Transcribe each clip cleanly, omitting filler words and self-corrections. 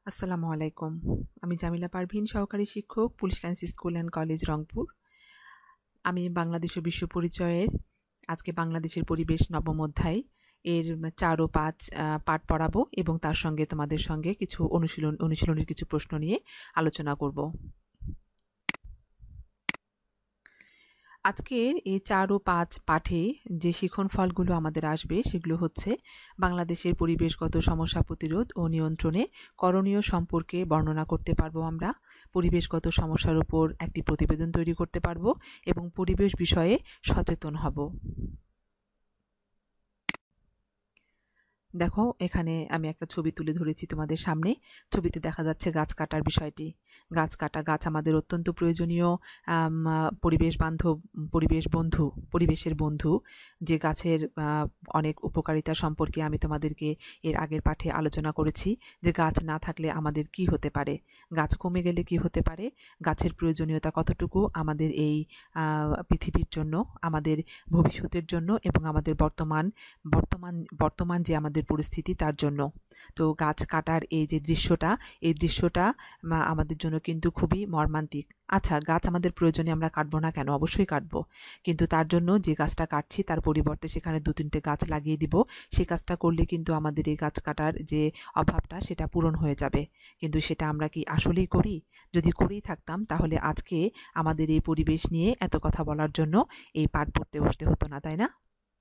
আসসালামু আলাইকুম। আমি জামিলা পারভীন, সহকারী শিক্ষক, police lines school and college, Rangpur. আমি বাংলাদেশ ও বিশ্ব পরিচয়ের আজকে বাংলাদেশের পরিবেশ নবম অধ্যায় এর ৪ ও ৫ পাঠ পড়াবো এবং তার সঙ্গে তোমাদের সঙ্গে কিছু অনুশীলনের কিছু প্রশ্ন নিয়ে আলোচনা করব। আজকের এই ৪ ও ৫ পাঠে যে শিখন ফলগুলো আমাদের আসবে সেগুলো হচ্ছে বাংলাদেশের পরিবেশগত সমস্যা প্রতিরোধ ও নিয়ন্ত্রণে করণীয় সম্পর্কে বর্ণনা করতে পারবো আমরা, পরিবেশগত সমস্যার উপর একটি প্রতিবেদন তৈরি করতে পারবো এবং পরিবেশ বিষয়ে সচেতন হব। দেখো, এখানে আমি একটা ছবি তুলে ধরেছি তোমাদের সামনে। ছবিতে দেখা যাচ্ছে গাছ কাটার বিষয়টি। গাছ কাটা, গাছ আমাদের অত্যন্ত প্রয়োজনীয় পরিবেশের বন্ধু। যে গাছের অনেক উপকারিতা সম্পর্কে আমি তোমাদেরকে এর আগের পাঠে আলোচনা করেছি, যে গাছ না থাকলে আমাদের কি হতে পারে, গাছ কমে গেলে কি হতে পারে, গাছের প্রয়োজনীয়তা কতটুকু আমাদের এই পৃথিবীর জন্য, আমাদের ভবিষ্যতের জন্য এবং আমাদের বর্তমান যে আমাদের পরিস্থিতি তার জন্য। তো গাছ কাটার এই দৃশ্যটা আমাদের জন্য কিন্তু খুবই মর্মান্তিক। আচ্ছা, গাছ আমাদের প্রয়োজনে আমরা কাটবো না কেন? অবশ্যই কাটবো, কিন্তু তার জন্য যে গাছটা কাটছি তার পরিবর্তে সেখানে ২-৩টে গাছ লাগিয়ে দিব। সেই কাজটা করলে কিন্তু আমাদের এই গাছ কাটার যে অভাবটা সেটা পূরণ হয়ে যাবে। কিন্তু সেটা আমরা কি আসলেই করি? যদি করেই থাকতাম তাহলে আজকে আমাদের এই পরিবেশ নিয়ে এত কথা বলার জন্য এই পাঠ পড়তে বসতে হতো না, তাই না?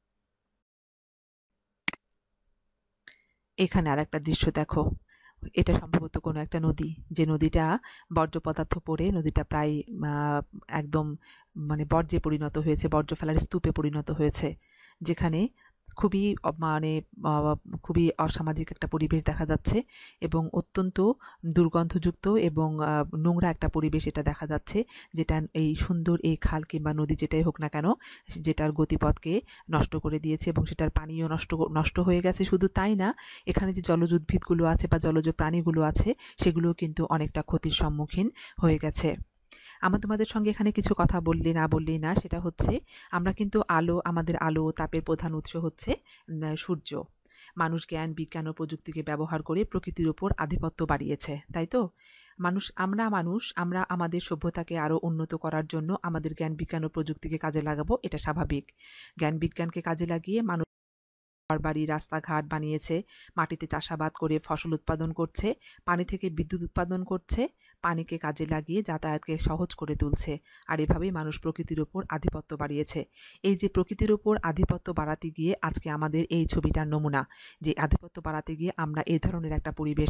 এখানে আর একটা দৃশ্য দেখো। এটা সম্ভবত কোনো একটা নদী, যে নদীটা বর্জ্য পদার্থ পড়ে নদীটা প্রায় একদম বর্জ্যে পরিণত হয়েছে, বর্জ্য ফেলার স্তূপে পরিণত হয়েছে, যেখানে খুবই খুবই অসামাজিক একটা পরিবেশ দেখা যাচ্ছে এবং অত্যন্ত দুর্গন্ধযুক্ত এবং নোংরা একটা পরিবেশ এটা দেখা যাচ্ছে, যেটা এই সুন্দর এই খাল কিংবা নদী যেটাই হোক না কেন, যেটার গতিপথকে নষ্ট করে দিয়েছে এবং সেটার পানিও নষ্ট হয়ে গেছে। শুধু তাই না, এখানে যে জলজ উদ্ভিদগুলো আছে বা জলজ প্রাণীগুলো আছে সেগুলোও কিন্তু অনেকটা ক্ষতির সম্মুখীন হয়ে গেছে। আমার তোমাদের সঙ্গে এখানে কিছু কথা বললেই না, সেটা হচ্ছে আমরা কিন্তু আমাদের আলো তাপের প্রধান উৎস হচ্ছে সূর্য। মানুষ জ্ঞান, বিজ্ঞান ও প্রযুক্তিকে ব্যবহার করে প্রকৃতির উপর আধিপত্য বাড়িয়েছে, তাই তো? আমরা আমাদের সভ্যতাকে আরও উন্নত করার জন্য আমাদের জ্ঞান, বিজ্ঞান ও প্রযুক্তিকে কাজে লাগাবো, এটা স্বাভাবিক। জ্ঞান বিজ্ঞানকে কাজে লাগিয়ে মানুষ ঘরবাড়ি, রাস্তাঘাট বানিয়েছে, মাটিতে চাষাবাদ করে ফসল উৎপাদন করছে, পানি থেকে বিদ্যুৎ উৎপাদন করছে, পানিকে কাজে লাগিয়ে যাতায়াতকে সহজ করে তুলছে। আর এভাবেই মানুষ প্রকৃতির ওপর আধিপত্য বাড়িয়েছে। এই যে প্রকৃতির ওপর আধিপত্য বাড়াতে গিয়ে আজকে আমাদের এই ছবিটার নমুনা, যে আধিপত্য বাড়াতে গিয়ে আমরা এই ধরনের একটা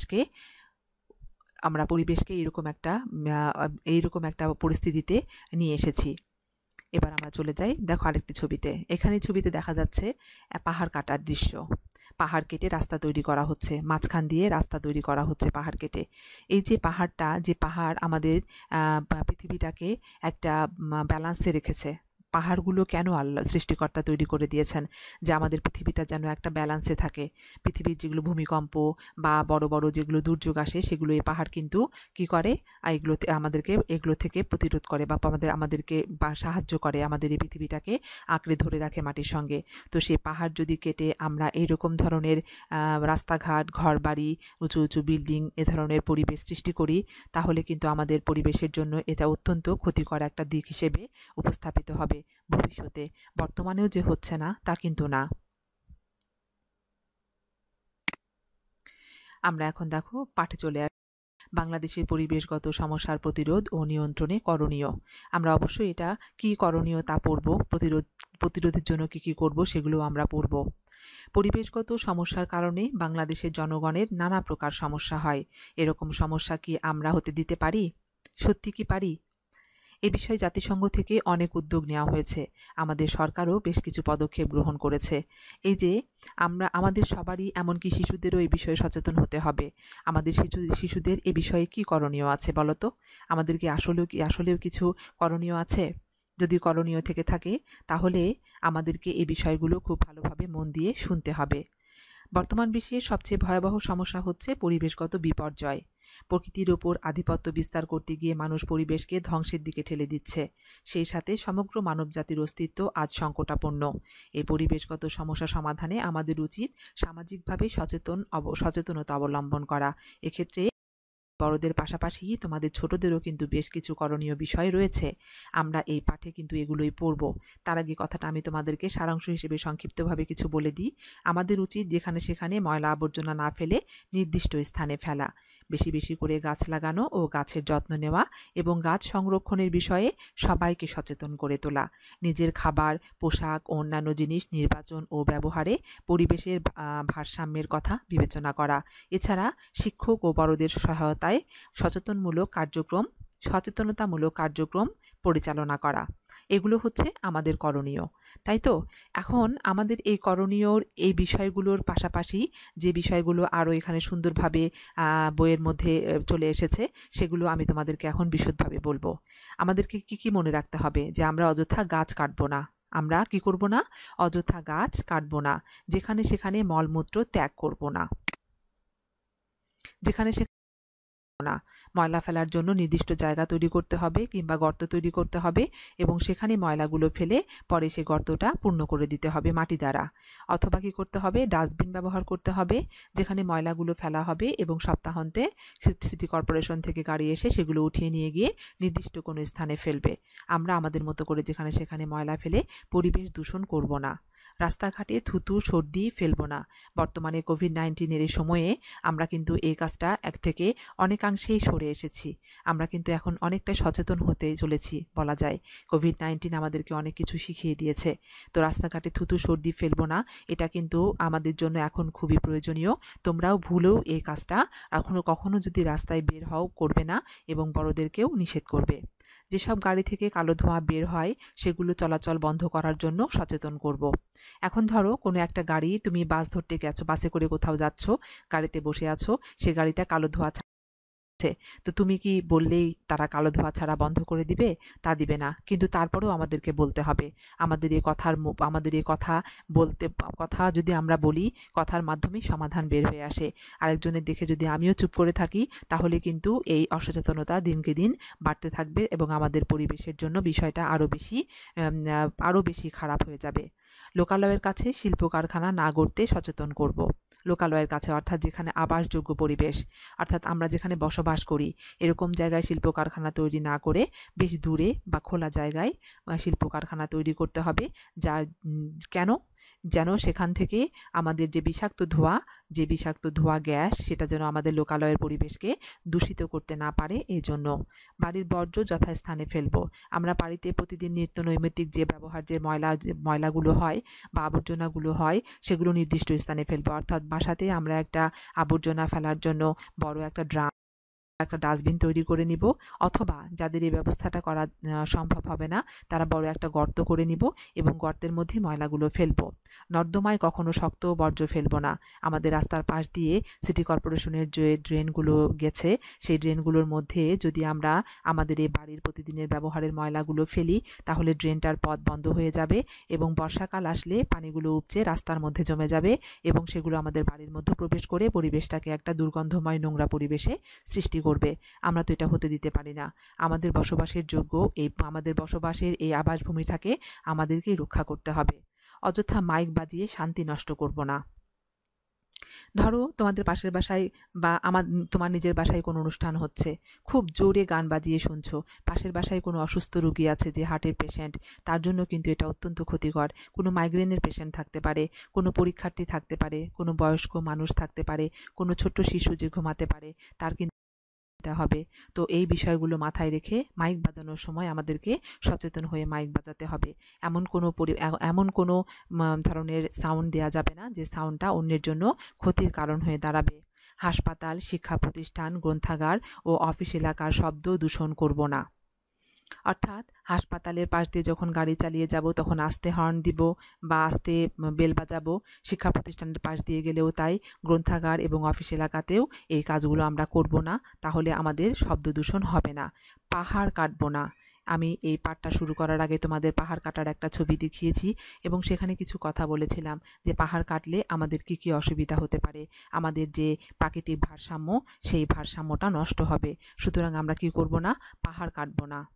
পরিবেশকে এইরকম একটা পরিস্থিতিতে নিয়ে এসেছি। এবার আমরা চলে যাই, দেখো আরেকটি ছবিতে। এখানে ছবিতে দেখা যাচ্ছে পাহাড় কাটার দৃশ্য। পাহাড় কেটে রাস্তা তৈরি করা হচ্ছে, মাঝখান দিয়ে রাস্তা তৈরি করা হচ্ছে পাহাড় কেটে। এই যে পাহাড় আমাদের পৃথিবীটাকে একটা ব্যালান্সে রেখেছে। পাহাড়গুলো কেন আল্লাহ সৃষ্টিকর্তা তৈরি করে দিয়েছেন? যে আমাদের পৃথিবীটা যেন একটা ব্যালান্সে থাকে। পৃথিবীর যেগুলো ভূমিকম্প বা বড় বড় যেগুলো দুর্যোগ আসে, সেগুলো এই পাহাড় কিন্তু কি করে, এগুলো থেকে প্রতিরোধ করে বা আমাদেরকে সাহায্য করে, আমাদের এই পৃথিবীটাকে আঁকড়ে ধরে রাখে মাটির সঙ্গে। তো সেই পাহাড় যদি কেটে আমরা এইরকম ধরনের রাস্তাঘাট, ঘরবাড়ি, উঁচু উঁচু বিল্ডিং, এ ধরনের পরিবেশ সৃষ্টি করি, তাহলে কিন্তু আমাদের পরিবেশের জন্য এটা অত্যন্ত ক্ষতিকর একটা দিক হিসেবে উপস্থাপিত হবে ভবিষ্যতে। বর্তমানেও যে হচ্ছে না তা কিন্তু না। আমরা এখন দেখো পাঠে চলে বাংলাদেশের পরিবেশগত সমস্যার প্রতিরোধ ও নিয়ন্ত্রণে করণীয়। আমরা অবশ্যই এটা কি করণীয় তা পড়ব, প্রতিরোধের জন্য কি করব সেগুলো আমরা পড়ব। পরিবেশগত সমস্যার কারণে বাংলাদেশের জনগণের নানা প্রকার সমস্যা হয়। এরকম সমস্যা কি আমরা হতে দিতে পারি? সত্যি কি পারি? এ বিষয়ে জাতিসংঘ থেকে অনেক উদ্যোগ নেওয়া হয়েছে। আমাদের সরকারও বেশ কিছু পদক্ষেপ গ্রহণ করেছে। এই যে আমাদের সবারই, এমনকি শিশুদেরও এই বিষয়ে সচেতন হতে হবে। আমাদের শিশুদের এ বিষয়ে কি করণীয় আছে বলো তো? আমাদের কি আসলেও কিছু করণীয় আছে? যদি করণীয় থেকে থাকে তাহলে আমাদেরকে এই বিষয়গুলো খুব ভালোভাবে মন দিয়ে শুনতে হবে। বর্তমান বিশ্বের সবচেয়ে ভয়াবহ সমস্যা হচ্ছে পরিবেশগত বিপর্যয়। প্রকৃতির ওপর আধিপত্য বিস্তার করতে গিয়ে মানুষ পরিবেশকে ধ্বংসের দিকে ঠেলে দিচ্ছে। সেই সাথে সমগ্র মানবজাতির অস্তিত্ব আজ সংকটাপন্ন। এই পরিবেশগত সমস্যা সমাধানে আমাদের উচিত সামাজিকভাবে সচেতনতা অবলম্বন করা। এক্ষেত্রে বড়দের পাশাপাশি তোমাদের ছোটদেরও কিন্তু বেশ কিছু করণীয় বিষয় রয়েছে। আমরা এই পাঠে কিন্তু এগুলোই পড়ব। তার আগে কথাটা আমি তোমাদেরকে সারাংশ হিসেবে সংক্ষিপ্তভাবে কিছু বলে দিই। আমাদের উচিত যেখানে সেখানে ময়লা আবর্জনা না ফেলে নির্দিষ্ট স্থানে ফেলা, বেশি বেশি করে গাছ লাগানো ও গাছের যত্ন নেওয়া এবং গাছ সংরক্ষণের বিষয়ে সবাইকে সচেতন করে তোলা, নিজের খাবার, পোশাক ও অন্যান্য জিনিস নির্বাচন ও ব্যবহারে পরিবেশের ভারসাম্যের কথা বিবেচনা করা। এছাড়া শিক্ষক ও বড়দের সহায়তায় সচেতনতামূলক কার্যক্রম পরিচালনা করা। এগুলো হচ্ছে আমাদের করণীয়, তাই তো? এখন আমাদের এই করণীয়র এই বিষয়গুলোর পাশাপাশি যে বিষয়গুলো আরও এখানে সুন্দরভাবে বইয়ের মধ্যে চলে এসেছে, সেগুলো আমি তোমাদেরকে এখন বিশদভাবে বলবো। আমাদেরকে কি মনে রাখতে হবে? যে আমরা অযথা গাছ কাটবো না। আমরা কি করব না? অযথা গাছ কাটবো না। যেখানে সেখানে মলমূত্র ত্যাগ করব না। যেখানে না, ময়লা ফেলার জন্য নির্দিষ্ট জায়গা তৈরি করতে হবে কিংবা গর্ত তৈরি করতে হবে এবং সেখানে ময়লাগুলো ফেলে পরে সেই গর্তটা পূর্ণ করে দিতে হবে মাটি দ্বারা। অথবা কি করতে হবে? ডাস্টবিন ব্যবহার করতে হবে, যেখানে ময়লাগুলো ফেলা হবে এবং সপ্তাহান্তে সিটি কর্পোরেশন থেকে গাড়ি এসে সেগুলো উঠিয়ে নিয়ে গিয়ে নির্দিষ্ট কোনো স্থানে ফেলবে। আমরা আমাদের মতো করে যেখানে সেখানে ময়লা ফেলে পরিবেশ দূষণ করব না। রাস্তাঘাটে থুতু সর্দি ফেলব না। বর্তমানে কোভিড-19 এই সময়ে আমরা কিন্তু এই কাজটা এক থেকে অনেকাংশেই সরে এসেছি। আমরা কিন্তু এখন অনেকটা সচেতন হতে চলেছি বলা যায়। কোভিড-19 আমাদেরকে অনেক কিছু শিখিয়ে দিয়েছে। তো রাস্তাঘাটে থুতু সর্দি ফেলব না, এটা কিন্তু আমাদের জন্য এখন খুবই প্রয়োজনীয়। তোমরাও ভুলেও এই কাজটা কখনো যদি রাস্তায় বের হও করবে না এবং বড়দেরকেও নিষেধ করবে। যেসব গাড়ি থেকে কালো ধোঁয়া বের হয় সেগুলো চলাচল বন্ধ করার জন্য সচেতন করব। এখন ধরো কোনো একটা গাড়ি, তুমি বাস ধরতে গেছো, বাসে করে কোথাও যাচ্ছ, গাড়িতে বসে আছো, সে গাড়িটা কালো ধোঁয়া ছাড়ছে, তো তুমি কি বললেই তারা কালো ধোঁয়া ছাড়া বন্ধ করে দিবে? তা দিবে না। কিন্তু তারপরেও আমাদেরকে বলতে হবে। আমাদের এই কথা যদি আমরা বলি, কথার মাধ্যমেই সমাধান বের হয়ে আসে। আরেকজনের দেখে যদি আমিও চুপ করে থাকি, তাহলে কিন্তু এই অসচেতনতা দিনকে দিন বাড়তে থাকবে এবং আমাদের পরিবেশের জন্য বিষয়টা আরও বেশি খারাপ হয়ে যাবে। লোকালয়ের কাছে শিল্প কারখানা না গড়তে সচেতন করব। লোকালয়ের কাছে অর্থাৎ যেখানে আবাসযোগ্য পরিবেশ, অর্থাৎ আমরা যেখানে বসবাস করি এরকম জায়গায় শিল্প কারখানা তৈরি না করে বেশ দূরে বা খোলা জায়গায় শিল্প কারখানা তৈরি করতে হবে। যেন সেখান থেকে আমাদের যে বিষাক্ত ধোঁয়া গ্যাস, সেটা যেন আমাদের লোকালয়ের পরিবেশকে দূষিত করতে না পারে। এই জন্য বাড়ির বর্জ্য যথাস্থানে ফেলবো। আমরা বাড়িতে প্রতিদিন নিত্য নৈমিত্তিক যে ময়লাগুলো হয় বা আবর্জনাগুলো হয় সেগুলো নির্দিষ্ট স্থানে ফেলবো। অর্থাৎ বাসাতে আমরা একটা আবর্জনা ফেলার জন্য বড় একটা ডাস্টবিন তৈরি করে নিব, অথবা যাদের এই ব্যবস্থাটা করা সম্ভব হবে না তারা বড় একটা গর্ত করে নিব এবং গর্তের মধ্যে ময়লাগুলো ফেলবো। নর্দমায় কখনো শক্ত বর্জ্য ফেলবো না। আমাদের রাস্তার পাশ দিয়ে সিটি কর্পোরেশনের যে ড্রেনগুলো গেছে, সেই ড্রেনগুলোর মধ্যে যদি আমরা আমাদের এই বাড়ির প্রতিদিনের ব্যবহারের ময়লাগুলো ফেলি, তাহলে ড্রেনটার পথ বন্ধ হয়ে যাবে এবং বর্ষাকাল আসলে পানিগুলো উপচে রাস্তার মধ্যে জমে যাবে এবং সেগুলো আমাদের বাড়ির মধ্যে প্রবেশ করে পরিবেশটাকে একটা দুর্গন্ধময় নোংরা পরিবেশে সৃষ্টি করবে। আমরা তো এটা হতে দিতে পারি না। আমাদের বসবাসের এই আবাসভূমিটাকে আমাদেরকেই রক্ষা করতে হবে। অযথা মাইক বাজিয়ে শান্তি নষ্ট করব না। ধরো তোমাদের পাশের বাসায় বা তোমার নিজের বাসায় কোনো অনুষ্ঠান হচ্ছে, খুব জোরে গান বাজিয়ে শুনছো। পাশের বাসায় কোনো অসুস্থ রোগী আছে যে হার্টের পেশেন্ট, তার জন্য কিন্তু এটা অত্যন্ত ক্ষতিকর। কোনো মাইগ্রেনের পেশেন্ট থাকতে পারে, কোনো পরীক্ষার্থী থাকতে পারে, কোনো বয়স্ক মানুষ থাকতে পারে, কোনো ছোট্ট শিশু যে ঘুমাতে পারে, তার কিন্তু হবে। তো এই বিষয়গুলো মাথায় রেখে মাইক বাজানোর সময় আমাদেরকে সচেতন হয়ে মাইক বাজাতে হবে। এমন কোনো ধরনের সাউন্ড দেওয়া যাবে না যে সাউন্ডটা অন্যের জন্য ক্ষতির কারণ হয়ে দাঁড়াবে। হাসপাতাল, শিক্ষা প্রতিষ্ঠান, গ্রন্থাগার ও অফিস এলাকার শব্দ দূষণ করব না। অর্থাৎ হাসপাতালের পাশ দিয়ে যখন গাড়ি চালিয়ে যাব তখন আস্তে হর্ন দিব বা আস্তে বেল বাজাবো। শিক্ষা প্রতিষ্ঠানের পাশ দিয়ে গেলেও তাই। গ্রন্থাগার এবং অফিস এলাকাতেও এই কাজগুলো আমরা করব না, তাহলে আমাদের শব্দ দূষণ হবে না। পাহাড় কাটবো না। আমি এই পাঠটা শুরু করার আগে তোমাদের পাহাড় কাটার একটা ছবি দেখিয়েছি এবং সেখানে কিছু কথা বলেছিলাম যে পাহাড় কাটলে আমাদের কি কি অসুবিধা হতে পারে। আমাদের যে প্রাকৃতিক ভারসাম্য, সেই ভারসাম্যটা নষ্ট হবে। সুতরাং আমরা কি করব না? পাহাড় কাটবো না।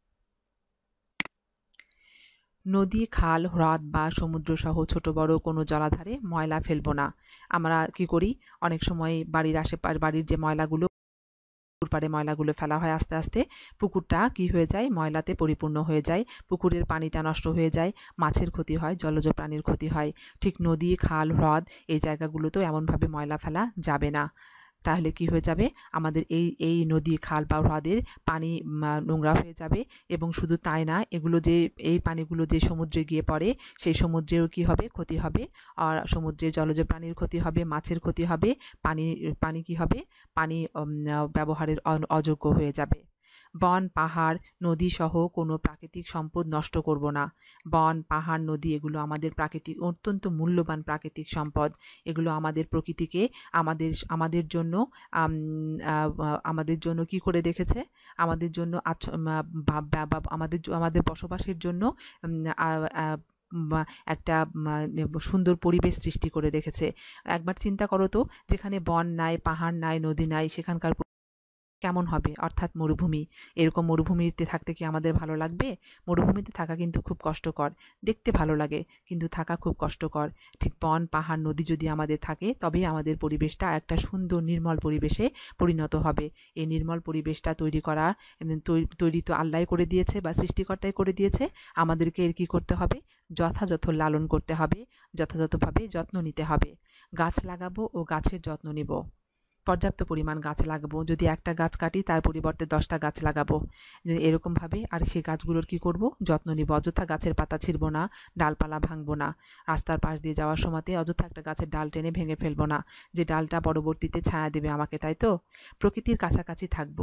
নদী, খাল, হ্রদ বা সমুদ্র সহ ছোট বড় কোনো জলাধারে ময়লা ফেলবো না। আমরা কি করি? অনেক সময় বাড়ির যে ময়লাগুলো পুকুর পাড়ে ময়লাগুলো ফেলা হয়, আস্তে আস্তে পুকুরটা কি হয়ে যায়, ময়লাতে পরিপূর্ণ হয়ে যায়, পুকুরের পানিটা নষ্ট হয়ে যায়, মাছের ক্ষতি হয়, জলজ প্রাণীর ক্ষতি হয়। ঠিক নদী, খাল, হ্রদ এই জায়গাগুলোতেও এমনভাবে ময়লা ফেলা যাবে না। তাহলে কি হয়ে যাবে, আমাদের এই নদী, খাল বা হ্রদের পানি নোংরা হয়ে যাবে। এবং শুধু তাই না, এই পানিগুলো যে সমুদ্রে গিয়ে পড়ে, সেই সমুদ্রেও কি হবে, ক্ষতি হবে। আর সমুদ্রের জলজ প্রাণীর ক্ষতি হবে, মাছের ক্ষতি হবে, পানি কি হবে, পানি ব্যবহারের অযোগ্য হয়ে যাবে। বন, পাহাড়, নদী সহ কোনো প্রাকৃতিক সম্পদ নষ্ট করব না। বন, পাহাড়, নদী এগুলো আমাদের অত্যন্ত মূল্যবান প্রাকৃতিক সম্পদ। এগুলো আমাদের প্রকৃতিকে আমাদের জন্য কি করে রেখেছে, আমাদের জন্য আমাদের বসবাসের জন্য একটা সুন্দর পরিবেশ সৃষ্টি করে রেখেছে। একবার চিন্তা করো তো, যেখানে বন নাই, পাহাড় নাই, নদী নাই, সেখানকার কেমন হবে, অর্থাৎ মরুভূমি। এরকম মরুভূমিতে থাকতে কি আমাদের ভালো লাগবে? মরুভূমিতে থাকা কিন্তু খুব কষ্টকর, দেখতে ভালো লাগে কিন্তু থাকা খুব কষ্টকর। ঠিক বন, পাহাড়, নদী যদি আমাদের থাকে, তবেই আমাদের পরিবেশটা একটা সুন্দর নির্মল পরিবেশে পরিণত হবে। এই নির্মল পরিবেশটা তৈরি তো আল্লাহ করে দিয়েছে বা সৃষ্টিকর্তাই করে দিয়েছে। আমাদেরকে এর কী করতে হবে, যথাযথ লালন করতে হবে, যথাযথভাবে যত্ন নিতে হবে। গাছ লাগাবো ও গাছের যত্ন নিব, পর্যাপ্ত পরিমাণ গাছ লাগাবো। যদি একটা গাছ কাটি, তার পরিবর্তে 10টা গাছ লাগাবো, যদি এরকমভাবে। আর সেই গাছগুলোর কি করব, যত্ন নিব। অযথা গাছের পাতা ছিঁড়ব না, ডালপালা ভাঙবো না। রাস্তার পাশ দিয়ে যাওয়ার সময়তে অযথা একটা গাছের ডাল টেনে ভেঙে ফেলবো না, যে ডালটা পরবর্তীতে ছায়া দেবে আমাকে, তাই তো? প্রকৃতির কাছাকাছি থাকবো,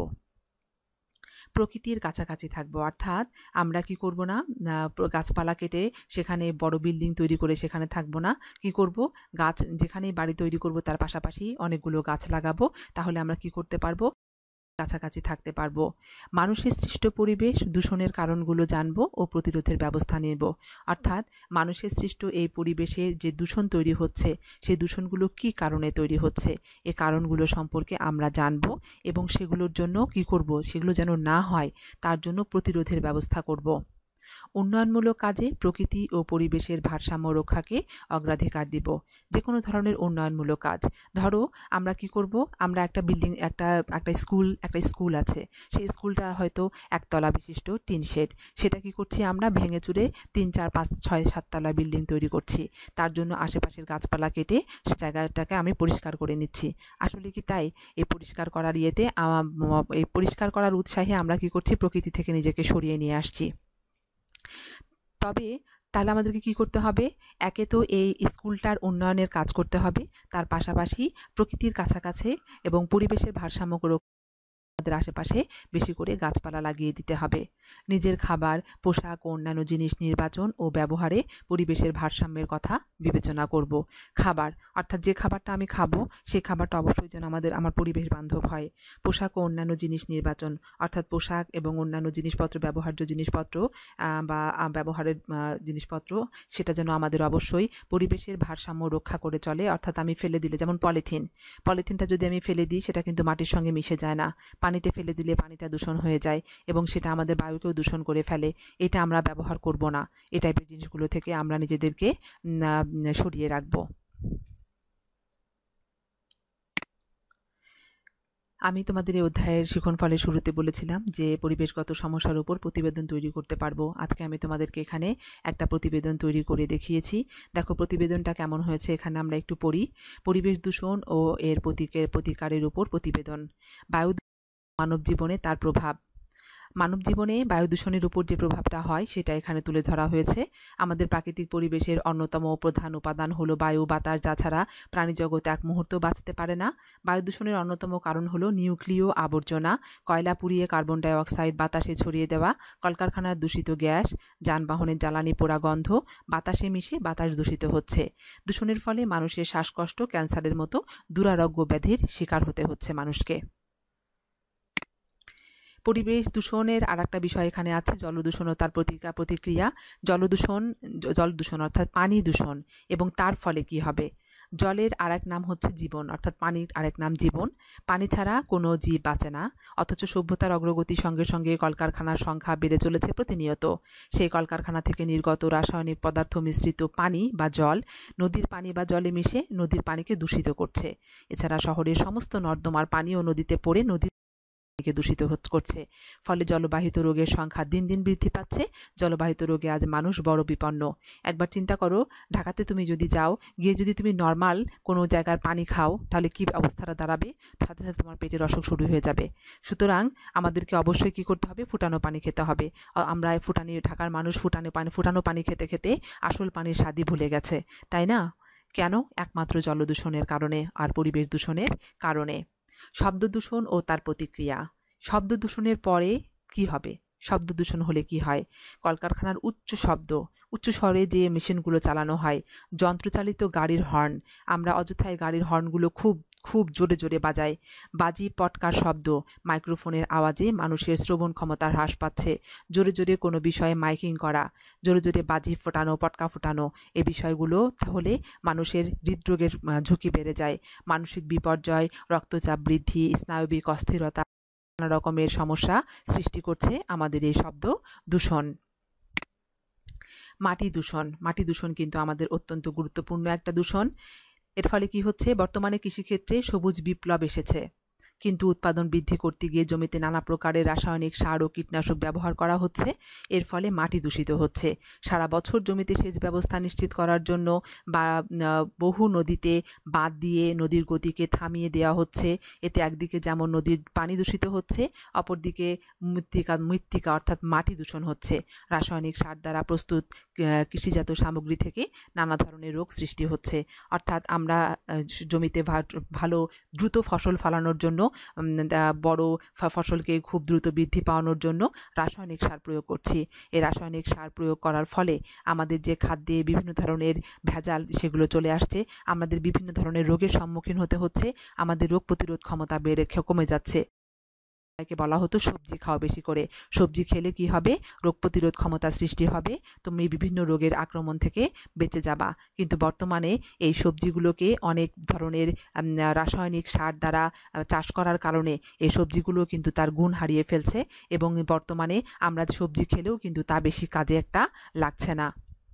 অর্থাৎ আমরা কি করব না, গাছপালা কেটে সেখানে বড় বিল্ডিং তৈরি করে সেখানে থাকবো না। কি করব, গাছ যেখানেই বাড়ি তৈরি করব তার পাশাপাশি অনেকগুলো গাছ লাগাবো। তাহলে আমরা কি করতে পারবো, কাছাকাছি থাকতে পারবো। মানুষের সৃষ্ট পরিবেশ দূষণের কারণগুলো জানবো ও প্রতিরোধের ব্যবস্থা নেব। অর্থাৎ মানুষের সৃষ্ট এই পরিবেশের যে দূষণ তৈরি হচ্ছে, সেই দূষণগুলো কি কারণে তৈরি হচ্ছে, এই কারণগুলো সম্পর্কে আমরা জানবো এবং সেগুলোর জন্য কি করব, সেগুলো যেন না হয় তার জন্য প্রতিরোধের ব্যবস্থা করব। উন্নয়নমূলক কাজে প্রকৃতি ও পরিবেশের ভারসাম্য রক্ষাকে অগ্রাধিকার দিব। যে কোনো ধরনের উন্নয়নমূলক কাজ, ধরো আমরা কি করব, আমরা একটা বিল্ডিং, একটা স্কুল আছে, সেই স্কুলটা হয়তো একতলা বিশিষ্ট টিন শেড, সেটা কি করছি আমরা ভেঙে চুরে 3, 4, 5, 6, 7 তলা বিল্ডিং তৈরি করছি। তার জন্য আশেপাশের গাছপালা কেটে সে জায়গাটাকে আমি পরিষ্কার করে নিচ্ছি। আসলে কি তাই? এই পরিষ্কার করার এই পরিষ্কার করার উৎসাহে আমরা কি করছি, প্রকৃতি থেকে নিজেকে সরিয়ে নিয়ে আসছি। তবে তাহলে আমাদেরকে কি করতে হবে, একে তো এই স্কুলটার উন্নয়নের কাজ করতে হবে, তার পাশাপাশি প্রকৃতির কাছাকাছি এবং পরিবেশের ভারসাম্য আমাদের আশেপাশে বেশি করে গাছপালা লাগিয়ে দিতে হবে। নিজের খাবার, পোশাক ও অন্যান্য জিনিস নির্বাচন ও ব্যবহারে পরিবেশের ভারসাম্যের কথা বিবেচনা করব। খাবার, অর্থাৎ যে খাবারটা আমি খাবো, সেই খাবারটা অবশ্যই যেন আমার পরিবেশ বান্ধব হয়। পোশাক ও অন্যান্য জিনিস নির্বাচন, অর্থাৎ পোশাক এবং অন্যান্য জিনিসপত্র, ব্যবহার্য জিনিসপত্র বা ব্যবহারের জিনিসপত্র, সেটা যেন আমাদের অবশ্যই পরিবেশের ভারসাম্য রক্ষা করে চলে। অর্থাৎ আমি ফেলে দিলে, যেমন পলিথিনটা যদি আমি ফেলে দিই, সেটা কিন্তু মাটির সঙ্গে মিশে যায় না, পানিতে ফেলে দিলে পানিটা দূষণ হয়ে যায় এবং সেটা আমাদের বায়ুকেও দূষণ করে ফেলে। এটা আমরা ব্যবহার করব না। এই টাইপের জিনিসগুলো থেকে আমরা নিজেদেরকে সরিয়ে রাখবো। আমি তোমাদের এই অধ্যায়ের শিক্ষণফলের শুরুতে বলেছিলাম যে পরিবেশগত সমস্যার উপর প্রতিবেদন তৈরি করতে পারবো। আজকে আমি তোমাদেরকে এখানে একটা প্রতিবেদন তৈরি করে দেখিয়েছি। দেখো প্রতিবেদনটা কেমন হয়েছে, এখানে আমরা একটু পড়ি। পরিবেশ দূষণ ও এর প্রতিকারের উপর প্রতিবেদন। বায়ু মানব জীবনে তার প্রভাব। মানব জীবনে বায়ু দূষণের উপর যে প্রভাবটা হয় সেটা এখানে তুলে ধরা হয়েছে। আমাদের প্রাকৃতিক পরিবেশের অন্যতম প্রধান উপাদান হলো বায়ু, বাতাস, যা ছাড়া প্রাণীজগৎ এক মুহূর্ত বাঁচতে পারে না। বায়ু দূষণের অন্যতম কারণ হলো নিউক্লিয় আবর্জনা, কয়লা পুড়িয়ে কার্বন ডাই অক্সাইড বাতাসে ছড়িয়ে দেওয়া, কলকারখানার দূষিত গ্যাস, যানবাহনের জ্বালানি পোড়া গন্ধ বাতাসে মিশে বাতাস দূষিত হচ্ছে। দূষণের ফলে মানুষের শ্বাসকষ্ট, ক্যান্সারের মতো দুরারোগ্য ব্যাধির শিকার হতে হচ্ছে মানুষকে। পরিবেশ দূষণের আরেকটা বিষয় এখানে আছে, জলদূষণ ও তার প্রতিক্রিয়া। জলদূষণ অর্থাৎ পানি দূষণ এবং তার ফলে কি হবে। জলের আরেক নাম হচ্ছে জীবন, অর্থাৎ পানির আরেক নাম জীবন। পানি ছাড়া কোনো জীব বাঁচে না, অথচ সভ্যতার অগ্রগতির সঙ্গে সঙ্গে কলকারখানার সংখ্যা বেড়ে চলেছে প্রতিনিয়ত। সেই কলকারখানা থেকে নির্গত রাসায়নিক পদার্থ মিশ্রিত পানি বা জল নদীর পানি বা জলে মিশে নদীর পানিকে দূষিত করছে। এছাড়া শহরের সমস্ত নর্দমার পানিও নদীতে পড়ে নদী দূষিত করছে। ফলে জলবাহিত রোগের সংখ্যা দিন দিন বৃদ্ধি পাচ্ছে। জলবাহিত রোগে আজ মানুষ বড় বিপন্ন। একবার চিন্তা করো, ঢাকাতে তুমি যদি যাও, গিয়ে যদি তুমি নর্মাল কোনো জায়গার পানি খাও, তাহলে কি অবস্থাটা দাঁড়াবে? সাথে সাথে তোমার পেটের অসুখ শুরু হয়ে যাবে। সুতরাং আমাদেরকে অবশ্যই কি করতে হবে? ফুটানো পানি খেতে হবে। আমরা ঢাকার মানুষ ফুটানো পানি খেতে খেতে আসল পানির স্বাদই ভুলে গেছে, তাই না? কেন? একমাত্র জলদূষণের কারণে আর পরিবেশ দূষণের কারণে। শব্দ দূষণ ও তার প্রতিক্রিয়া। শব্দ দূষণের পরে কি হবে? শব্দ দূষণ হলে কি হয়? কলকারখানার উচ্চ স্বরে যে মেশিনগুলো চালানো হয়, যন্ত্রচালিত গাড়ির হর্ন, আমরা অযথায় গাড়ির হর্নগুলো খুব খুব জোরে জোরে বাজাই। বাজি পটকার শব্দ, মাইক্রোফোনের আওয়াজে মানুষের শ্রবণ ক্ষমতা হ্রাস পাচ্ছে। জোরে জোরে কোনো বিষয়ে মাইকিং করা, জোরে জোরে বাজি ফোটানো, পটকা ফোটানো, এই বিষয়গুলো তাহলে মানুষের হৃদরোগের ঝুঁকি বেড়ে যায়। মানসিক বিপর্যয়, রক্তচাপ বৃদ্ধি, স্নায়বিক অস্থিরতা, নানা রকমের সমস্যা সৃষ্টি করছে আমাদের এই শব্দ দূষণ। মাটি দূষণ কিন্তু আমাদের অত্যন্ত গুরুত্বপূর্ণ একটা দূষণ। এর ফলে কি হচ্ছে? বর্তমানে কৃষিক্ষেত্রে সবুজ বিপ্লব এসেছে, কিন্তু উৎপাদন বৃদ্ধি করতে গিয়ে জমিতে নানা প্রকারের রাসায়নিক সার ও কীটনাশক ব্যবহার করা হচ্ছে। এর ফলে মাটি দূষিত হচ্ছে। সারা বছর জমিতে সেচ ব্যবস্থা নিশ্চিত করার জন্য বা বহু নদীতে বাঁধ দিয়ে নদীর গতিকে থামিয়ে দেওয়া হচ্ছে। এতে একদিকে যেমন নদীর পানি দূষিত হচ্ছে, অপরদিকে মৃত্তিকা অর্থাৎ মাটি দূষণ হচ্ছে। রাসায়নিক সার দ্বারা প্রস্তুত কৃষিজাত সামগ্রী থেকে নানা ধরনের রোগ সৃষ্টি হচ্ছে। অর্থাৎ আমরা জমিতে ভালো দ্রুত ফসল ফলানোর জন্য, বড় ফসলকে খুব দ্রুত বৃদ্ধি পাওয়ানোর জন্য রাসায়নিক সার প্রয়োগ করছি। এই রাসায়নিক সার প্রয়োগ করার ফলে আমাদের যে খাদ্যে বিভিন্ন ধরনের ভেজাল সেগুলো চলে আসছে, আমাদের বিভিন্ন ধরনের রোগের সম্মুখীন হতে হচ্ছে, আমাদের রোগ প্রতিরোধ ক্ষমতা কমে যাচ্ছে। তাকে বলা হতো সবজি খাও বেশি করে। সবজি খেলে কি হবে? রোগ প্রতিরোধ ক্ষমতা সৃষ্টি হবে, তুমি বিভিন্ন রোগের আক্রমণ থেকে বেঁচে যাবা। কিন্তু বর্তমানে এই সবজিগুলোকে অনেক ধরনের রাসায়নিক সার দ্বারা চাষ করার কারণে এই সবজিগুলো কিন্তু তার গুণ হারিয়ে ফেলছে, এবং বর্তমানে আমরা সবজি খেলেও কিন্তু তা বেশি কাজে একটা লাগছে না।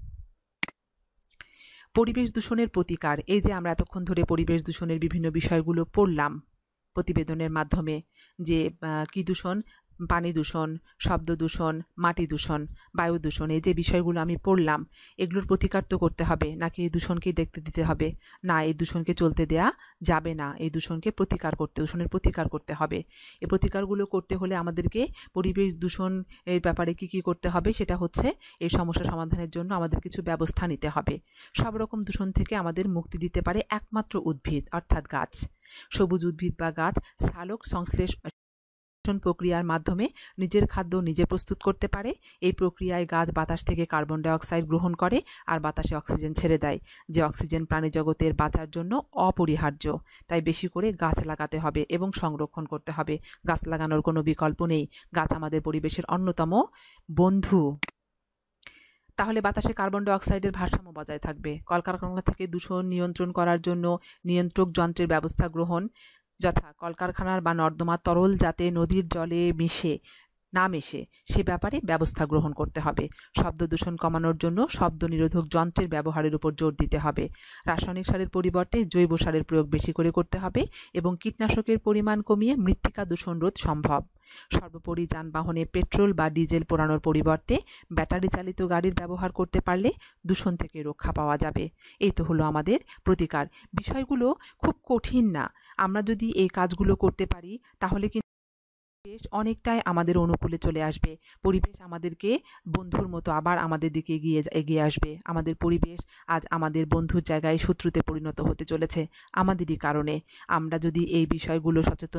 পরিবেশ দূষণের প্রতিকার। এই যে আমরা এতক্ষণ ধরে পরিবেশ দূষণের বিভিন্ন বিষয়গুলো পড়লাম প্রতিবেদনের মাধ্যমে, যে কী দূষণ? পানি দূষণ, শব্দ দূষণ, মাটি দূষণ, বায়ু দূষণ, এই যে বিষয়গুলো আমি পড়লাম, এগুলোর প্রতিকার তো করতে হবে, নাকি এই দূষণকেই দেখতে দিতে হবে? না, এই দূষণকে চলতে দেয়া যাবে না। এই দূষণের প্রতিকার করতে হবে। এই প্রতিকারগুলো করতে হলে আমাদেরকে পরিবেশ দূষণ এর ব্যাপারে কী করতে হবে? সেটা হচ্ছে এই সমস্যা সমাধানের জন্য আমাদের কিছু ব্যবস্থা নিতে হবে। সব রকম দূষণ থেকে আমাদের মুক্তি দিতে পারে একমাত্র উদ্ভিদ, অর্থাৎ গাছ। সবুজ উদ্ভিদ বা গাছ সালোক সংশ্লেষ প্রক্রিয়ার মাধ্যমে নিজের খাদ্য নিজে প্রস্তুত করতে পারে। এই প্রক্রিয়ায় গাছ বাতাস থেকে কার্বন ডাইঅক্সাইড গ্রহণ করে আর বাতাসে অক্সিজেন ছেড়ে দেয়, যে অক্সিজেন প্রাণীজগতের বাঁচার জন্য অপরিহার্য। তাই বেশি করে গাছ লাগাতে হবে এবং সংরক্ষণ করতে হবে। গাছ লাগানোর কোনো বিকল্প নেই। গাছ আমাদের পরিবেশের অন্যতম বন্ধু। তাহলে বাতাসে কার্বন ডাইঅক্সাইডের ভারসাম্য বজায় থাকবে। কলকারখানা থেকে দূষণ নিয়ন্ত্রণ করার জন্য নিয়ন্ত্রক যন্ত্রের ব্যবস্থা গ্রহণ, যথা কলকারখানার বা নর্দমার তরল যাতে নদীর জলে না মেশে সে ব্যাপারে ব্যবস্থা গ্রহণ করতে হবে। শব্দ দূষণ কমানোর জন্য শব্দ নিরোধক যন্ত্রের ব্যবহারের উপর জোর দিতে হবে। রাসায়নিক সারের পরিবর্তে জৈব সারের প্রয়োগ বেশি করে করতে হবে এবং কীটনাশকের পরিমাণ কমিয়ে মৃত্তিকা দূষণ রোধ সম্ভব। সর্বোপরি যানবাহনে পেট্রোল বা ডিজেল পোড়ানোর পরিবর্তে ব্যাটারি চালিত গাড়ির ব্যবহার করতে পারলে দূষণ থেকে রক্ষা পাওয়া যাবে। এই তো হলো আমাদের প্রতিকার। বিষয়গুলো খুব কঠিন না। আমরা যদি এই কাজগুলো করতে পারি তাহলে কিন্তু পরিবেশ অনেকটাই আমাদের অনুকূলে চলে আসবে। পরিবেশ আমাদেরকে বন্ধুর মতো আবার আমাদের দিকে এগিয়ে আসবে। আমাদের পরিবেশ আজ আমাদের বন্ধুর জায়গায় শত্রুতে পরিণত হতে চলেছে আমাদেরই কারণে। আমরা যদি এই বিষয়গুলো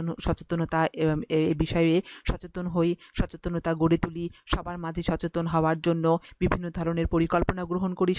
এই বিষয়ে সচেতন হই, সচেতনতা গড়ে তুলি, সবার মাঝে সচেতন হওয়ার জন্য বিভিন্ন ধরনের পরিকল্পনা গ্রহণ করি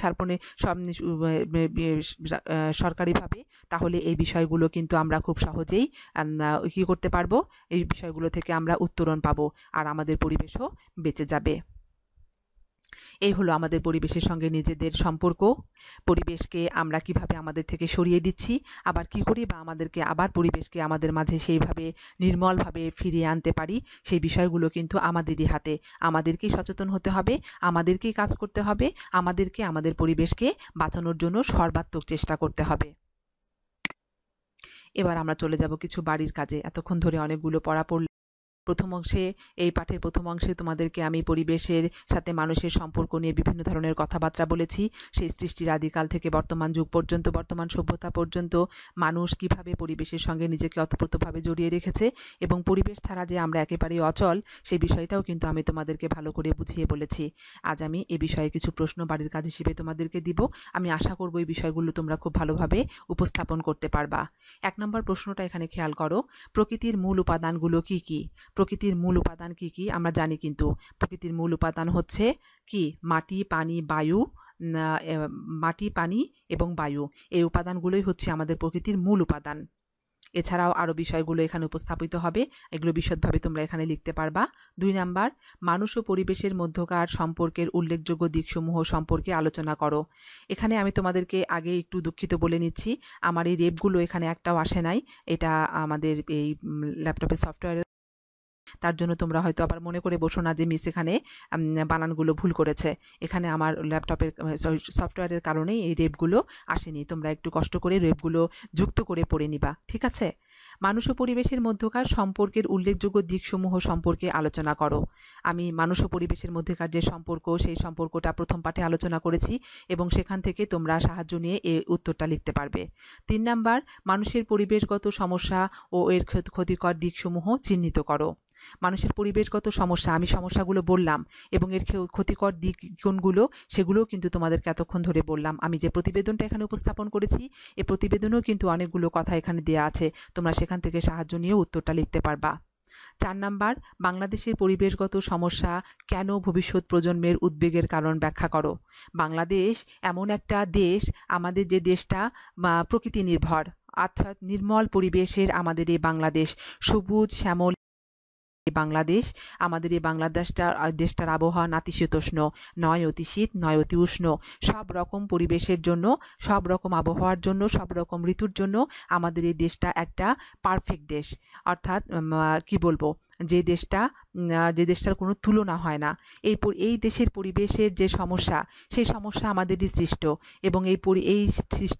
সরকারিভাবে, তাহলে এই বিষয়গুলো কিন্তু আমরা খুব সহজেই কী করতে পারবো? এই বিষয়গুলো থেকে আমরা উত্তরণ পাবো আর আমাদের পরিবেশও বেঁচে যাবে। এই হলো আমাদের পরিবেশের সঙ্গে নিজেদের সম্পর্ক। পরিবেশকে আমরা কিভাবে আমাদের থেকে সরিয়ে দিচ্ছি, আবার কি করি বা আমাদেরকে আবার পরিবেশকে আমাদের মাঝে সেইভাবে নির্মলভাবে ফিরিয়ে আনতে পারি, সেই বিষয়গুলো কিন্তু আমাদেরই হাতে। আমাদেরকেই সচেতন হতে হবে, আমাদেরকেই কাজ করতে হবে, আমাদেরকে আমাদের পরিবেশকে বাঁচানোর জন্য সর্বাত্মক চেষ্টা করতে হবে। এবার আমরা চলে যাব কিছু বাড়ির কাজে। এতক্ষণ ধরে অনেকগুলো পড়া পড়লাম। প্রথম অংশে এই পাঠের প্রথম অংশে তোমাদেরকে আমি পরিবেশের সাথে মানুষের সম্পর্ক নিয়ে বিভিন্ন ধরনের কথাবার্তা বলেছি। সেই সৃষ্টির আদিকাল থেকে বর্তমান যুগ পর্যন্ত, বর্তমান সভ্যতা পর্যন্ত মানুষ কিভাবে পরিবেশের সঙ্গে নিজেকে ওতপ্রোতভাবে জড়িয়ে রেখেছে এবং পরিবেশ ছাড়া যে আমরা একেবারেই অচল সেই বিষয়টাও কিন্তু আমি তোমাদেরকে ভালো করে বুঝিয়ে বলেছি। আজ আমি এ বিষয়ে কিছু প্রশ্ন বাড়ির কাজ হিসেবে তোমাদেরকে দিব। আমি আশা করব এই বিষয়গুলো তোমরা খুব ভালোভাবে উপস্থাপন করতে পারবা। 1 নম্বর প্রশ্নটা এখানে খেয়াল করো, প্রকৃতির মূল উপাদানগুলো কি কি? প্রকৃতির মূল উপাদান কি কি আমরা জানি, কিন্তু প্রকৃতির মূল উপাদান হচ্ছে কি? মাটি, পানি, বায়ু। মাটি, পানি এবং বায়ু, এই উপাদানগুলোই হচ্ছে আমাদের প্রকৃতির মূল উপাদান। এছাড়াও আরও বিষয়গুলো এখানে উপস্থাপিত হবে, এগুলো বিশদভাবে তোমরা এখানে লিখতে পারবা। 2 নাম্বার, মানুষ ও পরিবেশের মধ্যকার সম্পর্কের উল্লেখযোগ্য দিকসমূহ সম্পর্কে আলোচনা করো। এখানে আমি তোমাদেরকে আগে একটু দুঃখিত বলে নিচ্ছি, আমার এই রেপগুলো এখানে একটাও আসে নাই। এটা আমাদের এই ল্যাপটপের সফটওয়্যারের, তার জন্য তোমরা হয়তো আবার মনে করে বসো না যে মিস এখানে বানানগুলো ভুল করেছে। এখানে আমার ল্যাপটপের সফটওয়্যারের কারণেই এই রেপগুলো আসেনি। তোমরা একটু কষ্ট করে রেপগুলো যুক্ত করে পড়ে নিবা, ঠিক আছে? মানুষ ও পরিবেশের মধ্যকার সম্পর্কের উল্লেখযোগ্য দিকসমূহ সম্পর্কে আলোচনা করো। আমি মানুষ ও পরিবেশের মধ্যকার যে সম্পর্ক, সেই সম্পর্কটা প্রথম পাঠে আলোচনা করেছি এবং সেখান থেকে তোমরা সাহায্য নিয়ে এই উত্তরটা লিখতে পারবে। 3 নাম্বার, মানুষের পরিবেশগত সমস্যা ও এর ক্ষতিকর দিকসমূহ চিহ্নিত করো। মানুষের পরিবেশগত সমস্যা, আমি সমস্যাগুলো বললাম এবং এর ক্ষতিকর দিক কোনগুলো সেগুলোও কিন্তু তোমাদেরকে এতক্ষণ ধরে বললাম। আমি যে প্রতিবেদনটা এখানে উপস্থাপন করেছি, এই প্রতিবেদনেও কিন্তু অনেকগুলো কথা এখানে দেওয়া আছে, তোমরা সেখান থেকে সাহায্য নিয়ে উত্তরটা লিখতে পারবা। 4 নাম্বার, বাংলাদেশের পরিবেশগত সমস্যা কেন ভবিষ্যৎ প্রজন্মের উদ্বেগের কারণ ব্যাখ্যা করো। বাংলাদেশ এমন একটা দেশ, আমাদের যে দেশটা প্রকৃতি নির্ভর, অর্থাৎ নির্মল পরিবেশের আমাদের এই বাংলাদেশ, সবুজ শ্যামল বাংলাদেশ, আমাদের এই দেশটার আবহাওয়া নাতিশীতোষ্ণ, নয় অতি শীত নয় অতি উষ্ণ, সব রকম পরিবেশের জন্য, সব রকম আবহাওয়ার জন্য, সব রকম ঋতুর জন্য আমাদের এই দেশটা একটা পারফেক্ট দেশ। অর্থাৎ কি বলবো, যে দেশটার কোনো তুলনা হয় না। এই দেশের পরিবেশের যে সমস্যা, সেই সমস্যা আমাদেরই সৃষ্ট এবং এই সৃষ্ট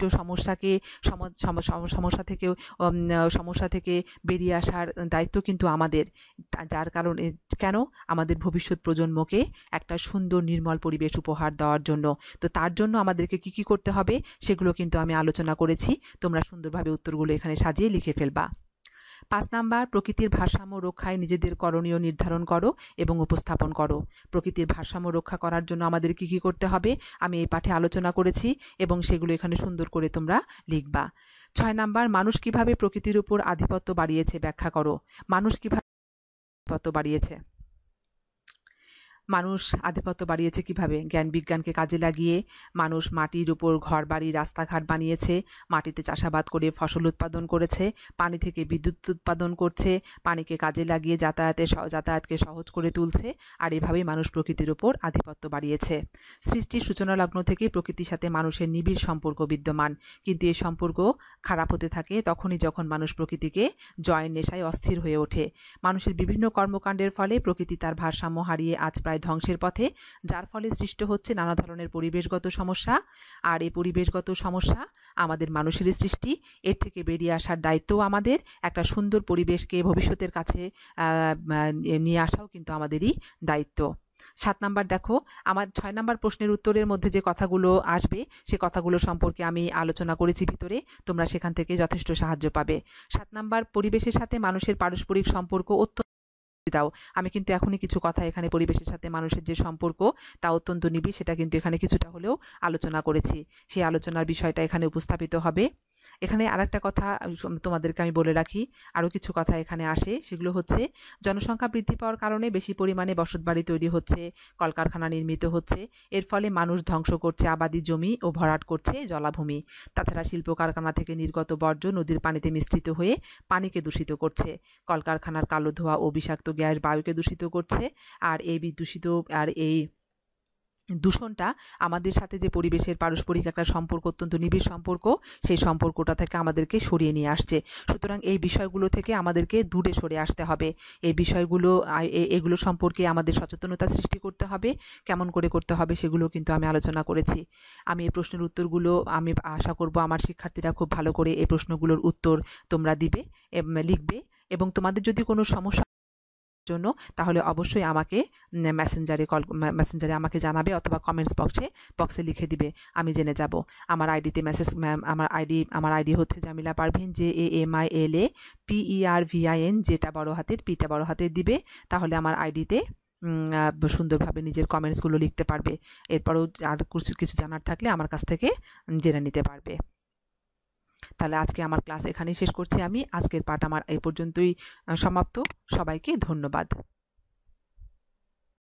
সমস্যা থেকে বেরিয়ে আসার দায়িত্ব কিন্তু আমাদের। যার কারণে কেন, আমাদের ভবিষ্যৎ প্রজন্মকে একটা সুন্দর নির্মল পরিবেশ উপহার দেওয়ার জন্য। তো তার জন্য আমাদেরকে কি করতে হবে সেগুলো কিন্তু আমি আলোচনা করেছি। তোমরা সুন্দরভাবে উত্তরগুলো এখানে সাজিয়ে লিখে ফেলবা। 5 নাম্বার, প্রকৃতির ভারসাম্য রক্ষায় নিজেদের করণীয় নির্ধারণ করো এবং উপস্থাপন করো। প্রকৃতির ভারসাম্য রক্ষা করার জন্য আমাদের কি করতে হবে আমি এই পাঠে আলোচনা করেছি এবং সেগুলো এখানে সুন্দর করে তোমরা লিখবা। 6 নাম্বার, মানুষ কিভাবে প্রকৃতির উপর আধিপত্য বাড়িয়েছে ব্যাখ্যা করো। মানুষ কিভাবে আধিপত্য বাড়িয়েছে? মানুষ আধিপত্য বাড়িয়েছে কিভাবে? জ্ঞান বিজ্ঞানকে কাজে লাগিয়ে মানুষ মাটির উপর ঘর বাড়ি রাস্তাঘাট বানিয়েছে, মাটিতে চাষাবাদ করে ফসল উৎপাদন করেছে, পানি থেকে বিদ্যুৎ উৎপাদন করছে, পানিকে কাজে লাগিয়ে যাতায়াতকে সহজ করে তুলছে, আর এভাবেই মানুষ প্রকৃতির উপর আধিপত্য বাড়িয়েছে। সৃষ্টির সূচনা লগ্ন থেকে প্রকৃতির সাথে মানুষের নিবিড় সম্পর্ক বিদ্যমান, কিন্তু এই সম্পর্ক খারাপ হতে থাকে তখনই যখন মানুষ প্রকৃতিকে জয়ের নেশায় অস্থির হয়ে ওঠে। মানুষের বিভিন্ন কর্মকাণ্ডের ফলে প্রকৃতি তার ভারসাম্য হারিয়ে আজ প্রায় ধ্বংসের পথে, যার ফলে সৃষ্ট হচ্ছে নানা ধরনের পরিবেশগত সমস্যা। আর এই পরিবেশগত সমস্যা আমাদের মানুষের সৃষ্টি, এর থেকে বেরিয়ে আসার দায়িত্বও আমাদের। একটা সুন্দর পরিবেশকে ভবিষ্যতের কাছে নিয়ে আসাও কিন্তু আমাদেরই দায়িত্ব। 7 নাম্বার দেখো, আমার 6 নাম্বার প্রশ্নের উত্তরের মধ্যে যে কথাগুলো আসবে সে কথাগুলো সম্পর্কে আমি আলোচনা করেছি ভিতরে, তোমরা সেখান থেকে যথেষ্ট সাহায্য পাবে। 7 নাম্বার, পরিবেশের সাথে মানুষের পারস্পরিক সম্পর্ক অত্যন্ত দাও। আমি কিন্তু এখনই কিছু কথা এখানে পরিবেশের সাথে মানুষের যে সম্পর্ক তা অত্যন্ত নিবিড়, সেটা কিন্তু এখানে কিছুটা হলেও আলোচনা করেছি। সেই আলোচনার বিষয়টা এখানে উপস্থাপিত হবে। এখানে আরেকটা কথা তোমাদেরকে আমি বলে রাখি, আরও কিছু কথা এখানে আসে, সেগুলো হচ্ছে জনসংখ্যা বৃদ্ধি পাওয়ার কারণে বেশি পরিমাণে বসতবাড়ি তৈরি হচ্ছে, কলকারখানা নির্মিত হচ্ছে, এর ফলে মানুষ ধ্বংস করছে আবাদি জমি ও ভরাট করছে জলাভূমি। তাছাড়া শিল্প কারখানা থেকে নির্গত বর্জ্য নদীর পানিতে মিশ্রিত হয়ে পানিকে দূষিত করছে। কলকারখানার কালো ধোঁয়া ও বিষাক্ত গ্যাস বায়ুকে দূষিত করছে। আর এই দূষণটা আমাদের সাথে যে পরিবেশের পারস্পরিক একটা সম্পর্ক, অত্যন্ত নিবিড় সম্পর্ক, সেই সম্পর্কটা থেকে আমাদেরকে সরিয়ে নিয়ে আসছে। সুতরাং এই বিষয়গুলো থেকে আমাদেরকে দূরে সরে আসতে হবে। এগুলো সম্পর্কে আমাদের সচেতনতা সৃষ্টি করতে হবে। কেমন করে করতে হবে সেগুলো কিন্তু আমি আলোচনা করেছি। আমি এই প্রশ্নের উত্তরগুলো আমি আশা করব আমার শিক্ষার্থীরা খুব ভালো করে এই প্রশ্নগুলোর উত্তর তোমরা লিখবে এবং তোমাদের যদি কোনো সমস্যা জন্য, তাহলে অবশ্যই আমাকে মেসেঞ্জারে আমাকে জানাবে অথবা কমেন্টস বক্সে লিখে দিবে, আমি জেনে যাব। আমার আইডিতে আমার আইডি হচ্ছে জামিলা পারভিন, JAMILA PERVIN, যেটা বড় হাতের, পিটা বড় হাতের দিবে, তাহলে আমার আইডিতে সুন্দরভাবে নিজের কমেন্টসগুলো লিখতে পারবে। এরপরও আর কিছু জানার থাকলে আমার কাছ থেকে জেনে নিতে পারবে। তাহলে আজকে আমার ক্লাস এখানেই শেষ করছি আমি। আজকের পাঠ আমার এই পর্যন্তই সমাপ্ত। সবাইকে ধন্যবাদ।